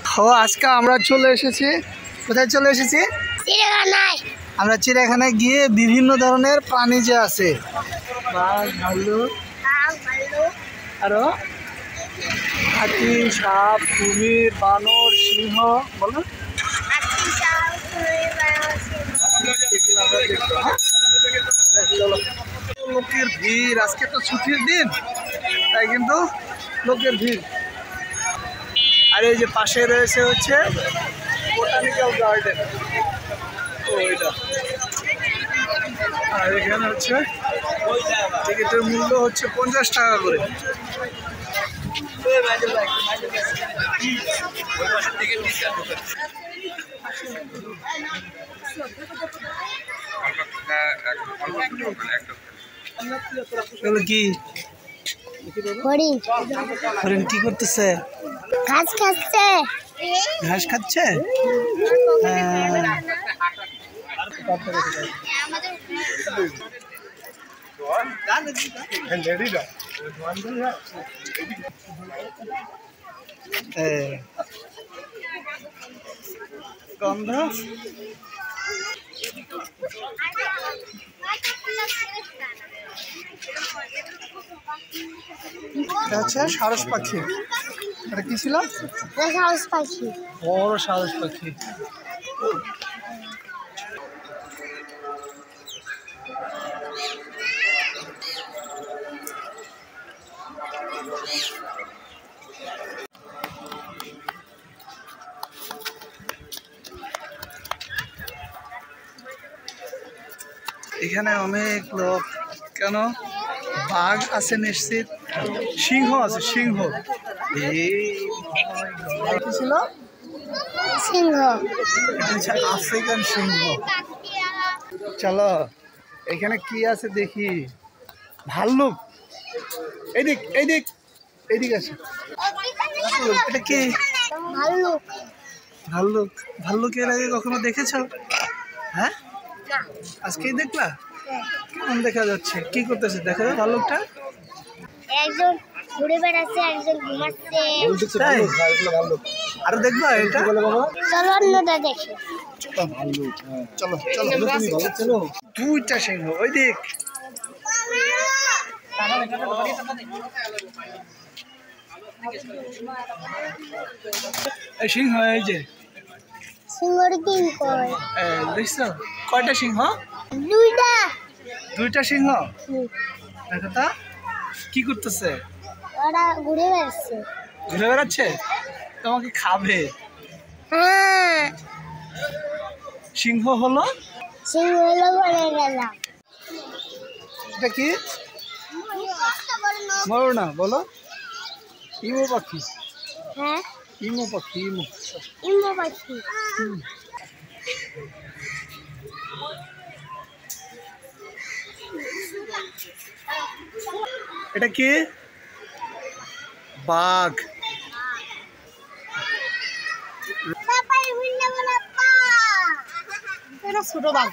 ও আজকে আমরা চলে এসেছি, কোথায় চলে এসেছি? চিড়িয়াখানায়। আমরা চিড়িয়াখানায় গিয়ে বিভিন্ন ধরনের প্রাণী যে আছে, বাঘ, ভাল্লুক, আরো হাতি, সাপ, কুমির, বানর, সিংহ, বলো লোকের ভিড়। আজকে তো ছুটির দিন, তাই কিন্তু লোকের ভিড়। আর এই যে পাশে রয়েছে হচ্ছে বোটানিক্যাল গার্ডেন, ওইটা। আর এখানে হচ্ছে টিকিটের মূল্য হচ্ছে 50 টাকা করে। কি হরিণ। হরিণ কি করতেছে? ঘাস খাচ্ছে। ঘাস খাচ্ছে। গন্ধ আচ্ছা। সারস পাখি, এটা কি ছিল? সারস পাখি, বড় সারস পাখি। এখানে অনেক লোক। কেন? বাঘ আছে নিশ্চিত, সিংহ আছে, সিংহ। কি ছিল? সিংহ। এটা হচ্ছে আফ্রিকান সিংহ। চলো এখানে কি আছে দেখি। ভাল্লুক, এইদিক এইদিক এইদিক আছে। এটা কি? ভাল্লুক। ভাল্লুক। ভাল্লুক এর আগে কখনো দেখেছ? হ্যাঁ, আজকেই দেখলা? কেমন দেখা যাচ্ছে? কি করতেছে দেখো ভাল্লুকটা? একজন ঘুরে বেড়াচ্ছে, একজন ঘুমাচ্ছে। আরো দেখবা এটা? চলো অন্যটা দেখি। চলো চলো চলো। দুইটা সিংহ, ওই দিক। এই সিংহ, এই যে সিংহর কিং কয়। দেখছো কয়টা সিংহ? দুইটা। দুইটা সিংহ। দেখো তা কি করতেছে? ওরা ঘুরে বেড়াচ্ছে। ঘুরে বেড়াচ্ছে, তোমাকে খাবে। হ্যাঁ, সিংহ হলো, সিংহ হলো বলে গেলাম। এটা কি? বলো না, বলো। ইমু পাখি। হ্যাঁ, ইমু পাখি, ইমু। ইমু পাখি। এটা কি? বাঘ। এটা ছোট বাঘ।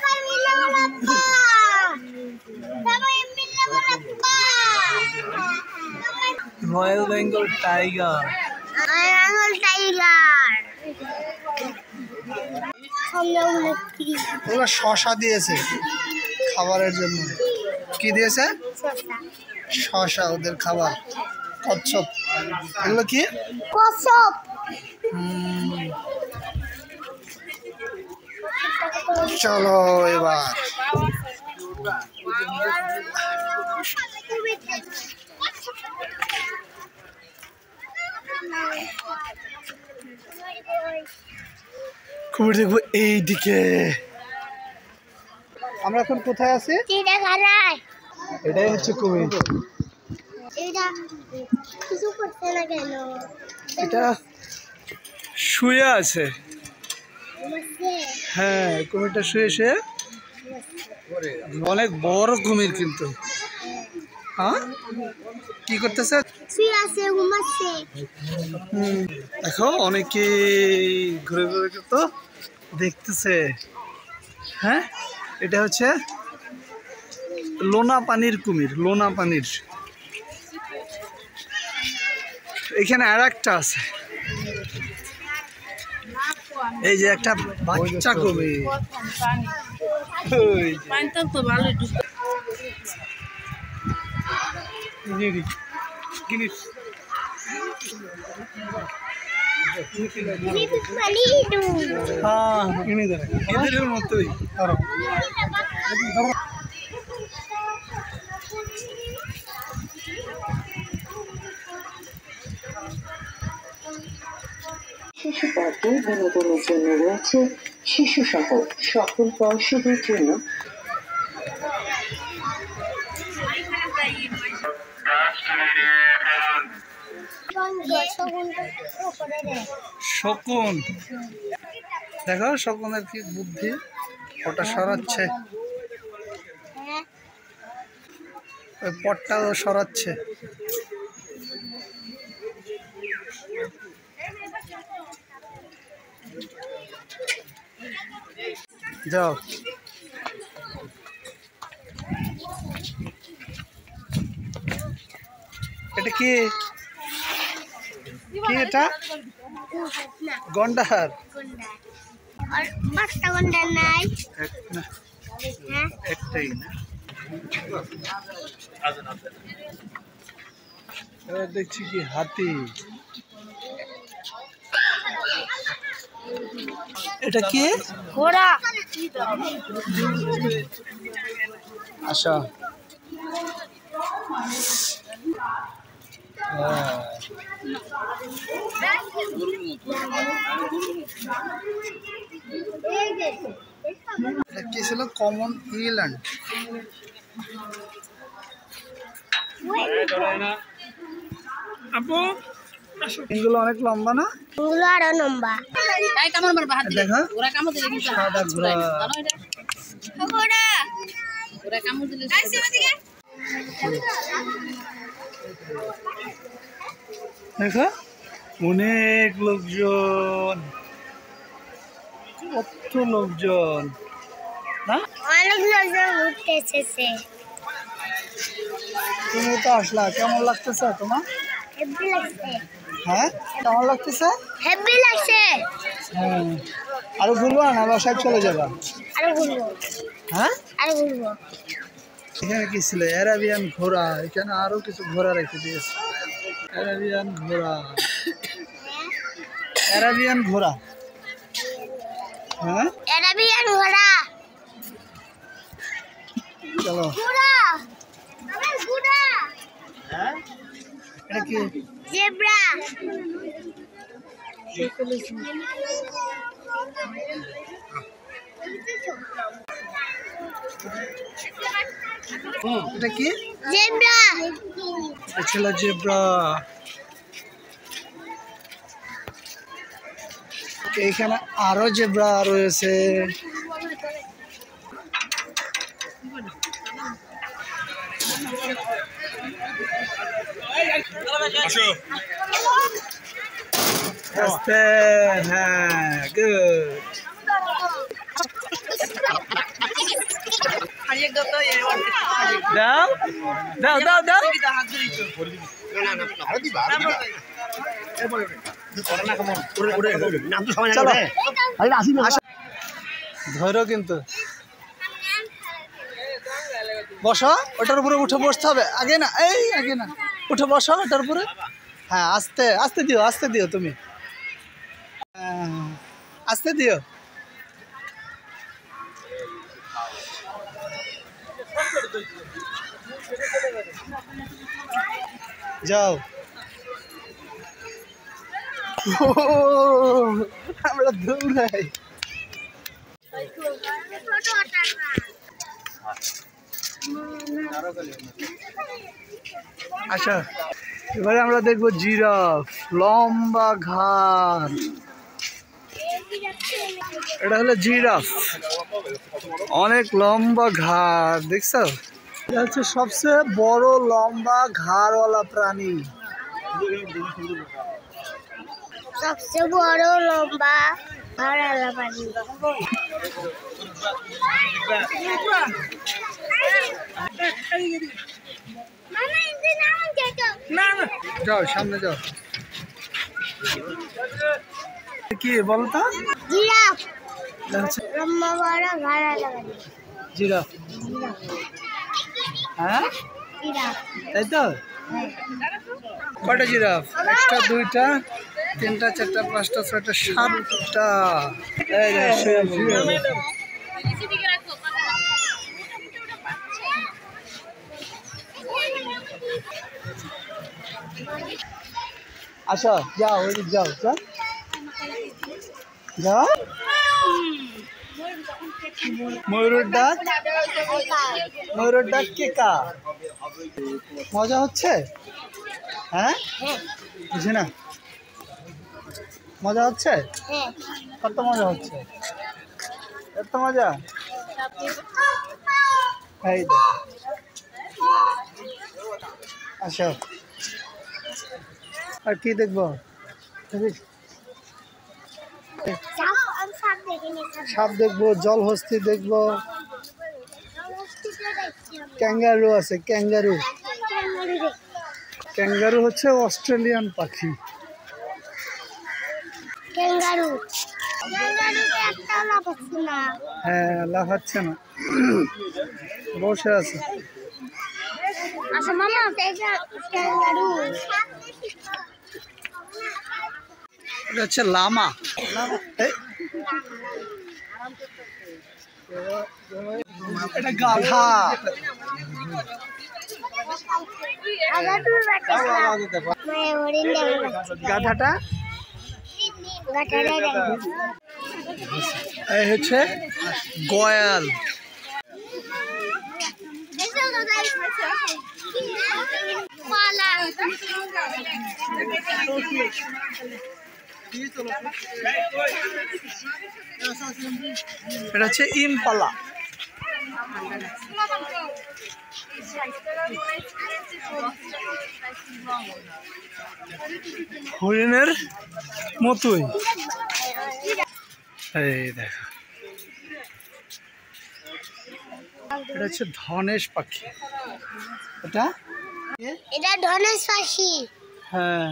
Royal Bengal tiger. ওরা শশা দিয়েছে খাবারের জন্য। কি দিয়েছে? শশা, ওদের খাবার। কচ্ছপ, এগুলো কি? কচ্ছপ। চলো এবার কুমির দেখবো এইদিকে। আমরা এখন কোথায় আছি? চিড়িয়াখানায়। এটাই হচ্ছে কুমির। এটা কিছু করছে না কেন? এটা শুয়ে আছে। হ্যাঁ, কুমিরটা শুয়ে শুয়ে। অনেক বড় কুমির কিন্তু। হ্যাঁ, কি করতেছে? শুয়ে আছে, ঘুমাচ্ছে। দেখো অনেকে ঘুরে ঘুরে তো দেখতেছে। হ্যাঁ, এটা হচ্ছে লোনা পানির কুমির, লোনা পানির। এখানে আর একটা আছে, এই যে একটা বাচ্চা কবি এদের মতোই শিশু পার্কে বিনোদনের জন্য রয়েছে শিশু সহ সকল বয়সীদের জন্য শকুন দেখো শকুনের কি বুদ্ধি ওটা সরাচ্ছে ওই পটটাও সরাচ্ছে যাও এটা কি কি এটা গন্ডার আর পাঁচটা ঘন্টা নাই না হ্যাঁ একটাই না এবার দেখছি কি হাতি এটা কি ঘোড়া আচ্ছা কি ছিল কমন ইল্যান্ড এগুলো অনেক লম্বা না এগুলো আরো লম্বা দেখা সাদা ঘোড়া ঘোড়া দেখা অনেক লোকজন কত লোকজন না অনেক লোকজন ঘুরতে এসেছে তুমি তো আসলা কেমন লাগতেছে তোমার হেভি লাগছে হ্যাঁ কেমন লাগতেছে হেভি লাগছে হ্যাঁ আরো ঘুরবো না বাসায় চলে যাবা আরো ঘুরবো হ্যাঁ আরো ঘুরবো এখানে কি ছিল অ্যারাবিয়ান ঘোড়া এখানে আরো কিছু ঘোড়া রেখে দিয়েছে অ্যারাবিয়ান ঘোড়া অ্যারাবিয়ান ঘোড়া হ্যাঁ অ্যারাবিয়ান ঘোড়া চলো ঘোড়া আমার ঘোড়া হ্যাঁ এটা কি জেব্রা এটা কি জেব্রা এটা ছিল জেব্রা এখানে আরো জেব্রা রয়েছে আস্তে হ্যাঁ গুড দাও দাও দাও দাও ধরো কিন্তু বসো ওটার উপরে উঠে বসতে হবে আগে না এই আগে না উঠে বসো ওটার উপরে হ্যাঁ আস্তে আস্তে দিও তুমি আস্তে দিও যাও আমরা দৌড়াই আচ্ছা এবারে আমরা দেখবো জিরাফ লম্বা ঘাড় এটা হলো জিরাফ অনেক লম্বা ঘাড় দেখছো এটা হচ্ছে সবচেয়ে বড় লম্বা ঘাড়ওয়ালা প্রাণী সবচেয়ে বড় লম্বা ঘাড়ওয়ালা প্রাণী যাও সামনে যাও কি বলতো লম্বা বড় ঘর আলা বাড়ি জিরাফ। হ্যাঁ জিরাফ তাই তো। কয়টা জিরাফ? একটা, দুইটা, তিনটা, চারটা, পাঁচটা, ছয়টা, সাতটা। এই যে শুয়ে পড়লো। আচ্ছা যাও, ওইদিক যাও, যাও। ময়ূরের ডাক, ময়ূরের ডাক কে কা? মজা হচ্ছে? হ্যাঁ বুঝি না। মজা হচ্ছে? হ্যাঁ কত মজা হচ্ছে? এত মজা? এই দেখ। আচ্ছা আর কি দেখবো? সাপ দেখিনি সাপ দেখবো, জলহস্তি দেখবো, ক্যাঙ্গারু আছে। ক্যাঙ্গারু, ক্যাঙ্গারু হচ্ছে অস্ট্রেলিয়ান পাখি। ক্যাঙ্গারু ক্যাঙ্গারুতে একটা লাফাচ্ছে না হ্যাঁ লাফাচ্ছে না, বসে আছে। আচ্ছা মামা এটা ক্যাঙ্গারু এটা হচ্ছে লামা। এই, এটা গাধা। আগাটুর বাচ্চা মানে হরিণ দেখো গাধাটা গাটারে দেখো এই হচ্ছে গয়াল। পালা এটা হচ্ছে ইম্পালা। হরিণের মতোই। এই দেখো, এটা হচ্ছে ধনেশ পাখি। এটা এটা ধনেশ পাখি হ্যাঁ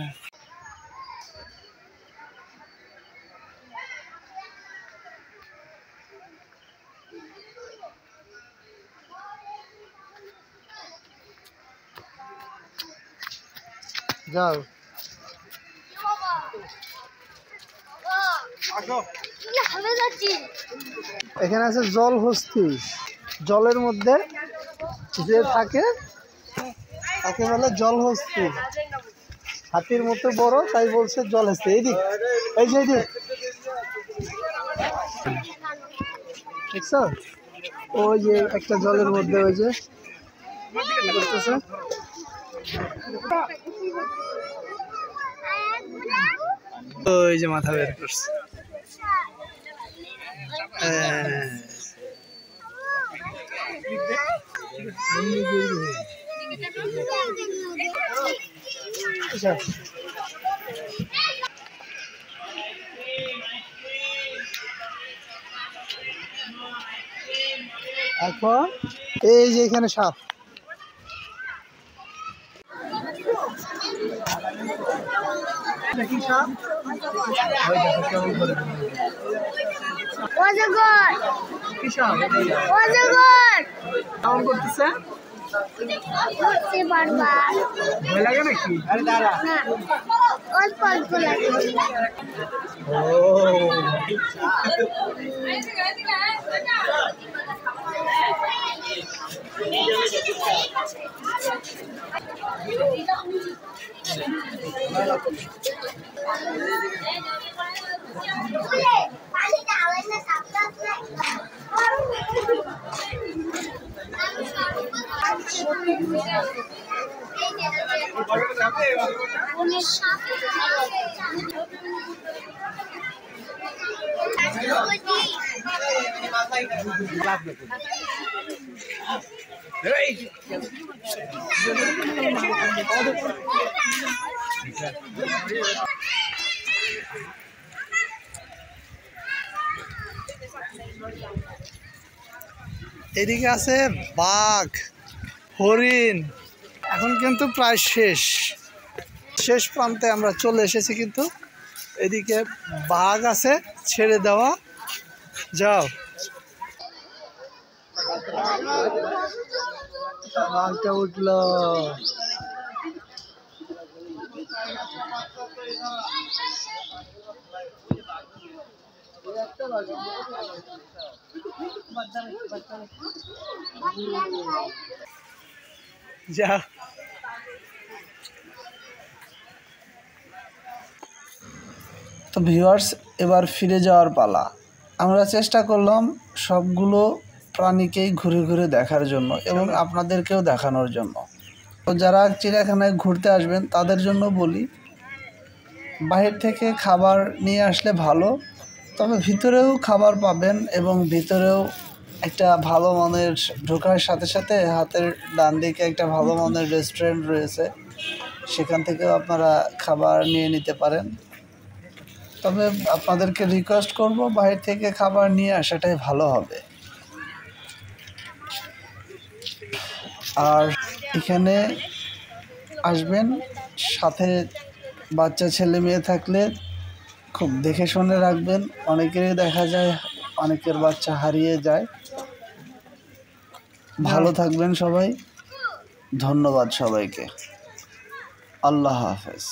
যাও। এখানে আছে জলহস্তি। জলের মধ্যে যে থাকে তাকে বলে জলহস্তি। হাতির মতো বড়, তাই বলছে জলহস্তি। এইদিক, এই যে এইদিক দেখছো? ওই যে একটা জলের মধ্যে ওই যে কি করতেছে? ওই যে মাথা বের করছে। আচ্ছা এখন এই যে এখানে সাপ। কি সাপ? ওই দেখো কেমন করে। অজগর কি সাপ? অজগর কেমন করতেছে? ধরতে পারবা ভয় লাগে নাকি? আরে দাঁড়া। না অল্প অল্প লাগে ও এদিকে আছে বাঘ, হরিণ। এখন কিন্তু প্রায় শেষ প্রান্তে আমরা চলে এসেছি, কিন্তু এদিকে বাঘ আছে ছেড়ে দেওয়া, যাও। বাঘটা উঠলো। যাও। তো ভিউয়ার্স, এবার ফিরে যাওয়ার পালা। আমরা চেষ্টা করলাম সবগুলো প্রাণীকেই ঘুরে ঘুরে দেখার জন্য এবং আপনাদেরকেও দেখানোর জন্য। তো যারা চিড়িয়াখানায় ঘুরতে আসবেন তাদের জন্য বলি, বাহির থেকে খাবার নিয়ে আসলে ভালো, তবে ভিতরেও খাবার পাবেন এবং ভিতরেও একটা ভালো মানের, ঢোকার সাথে সাথে হাতের ডান দিকে একটা ভালো মানের রেস্টুরেন্ট রয়েছে, সেখান থেকেও আপনারা খাবার নিয়ে নিতে পারেন। তবে আপনাদেরকে রিকোয়েস্ট করব, বাইরে থেকে খাবার নিয়ে আসাটাই ভালো হবে। আর এখানে আসবেন, সাথে বাচ্চা ছেলে মেয়ে থাকলে খুব দেখে শুনে রাখবেন। অনেকেরই দেখা যায় অনেকের বাচ্চা হারিয়ে যায়। ভালো থাকবেন সবাই। ধন্যবাদ সবাইকে। আল্লাহ হাফেজ।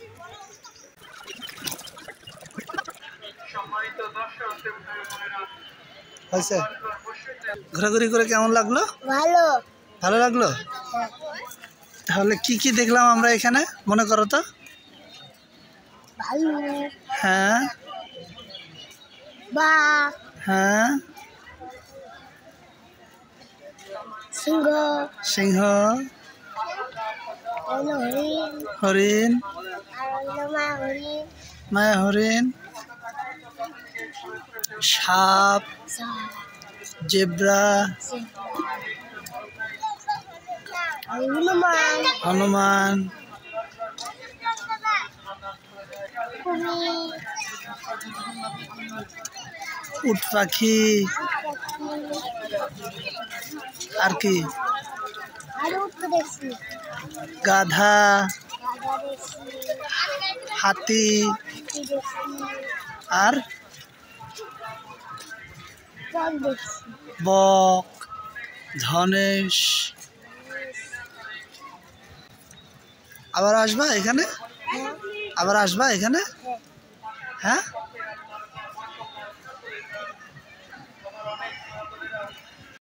হয়েছে? ঘোরাঘুরি করে কেমন লাগলো? ভালো। ভালো লাগলো? তাহলে কি কি দেখলাম আমরা এখানে মনে করো তো? ভালো। হ্যাঁ। বাঘ। হ্যাঁ। সিংহ। সিংহ। হরিণ। হরিণ। মায়া হরিণ। সাপ। জেব্রা। হনুমান। উট পাখি। আর কি? গাধা। হাতি। আর বক। ধনেশ। আবার আসবা এখানে? আবার আসবা এখানে? হ্যাঁ।